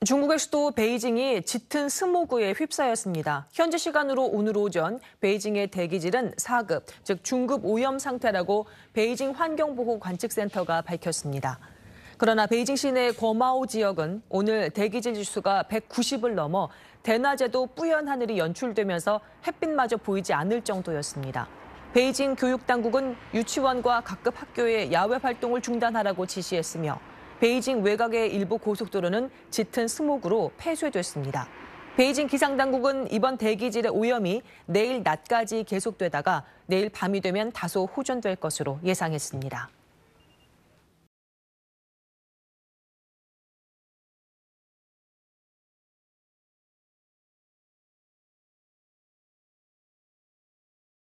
중국의 수도 베이징이 짙은 스모그에 휩싸였습니다. 현지 시간으로 오늘 오전 베이징의 대기질은 4급, 즉 중급 오염 상태라고 베이징 환경보호관측센터가 밝혔습니다. 그러나 베이징 시내 거마오 지역은 오늘 대기질 지수가 190을 넘어 대낮에도 뿌연 하늘이 연출되면서 햇빛마저 보이지 않을 정도였습니다. 베이징 교육당국은 유치원과 각급 학교의 야외 활동을 중단하라고 지시했으며 베이징 외곽의 일부 고속도로는 짙은 스모그로 폐쇄됐습니다. 베이징 기상당국은 이번 대기질의 오염이 내일 낮까지 계속되다가 내일 밤이 되면 다소 호전될 것으로 예상했습니다.